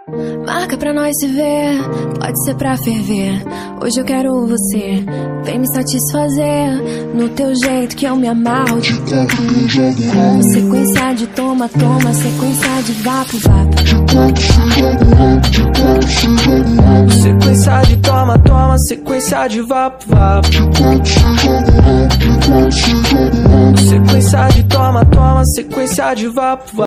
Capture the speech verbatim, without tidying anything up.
Marca pra nós se ver, pode ser pra ferver. Hoje eu quero você, vem me satisfazer no teu jeito que eu me amarro. Te compro e eu jogo ramo. Sequência de toma, toma, sequência de vapo, vapo. Te compro, se jogo ramo. Te compro, se jogo ramo. Sequência de toma, toma, sequência de vapo, vapo. Te compro, se jogo ramo. Te compro, se jogo ramo. Sequência de toma, toma, sequência de vapo, vapo.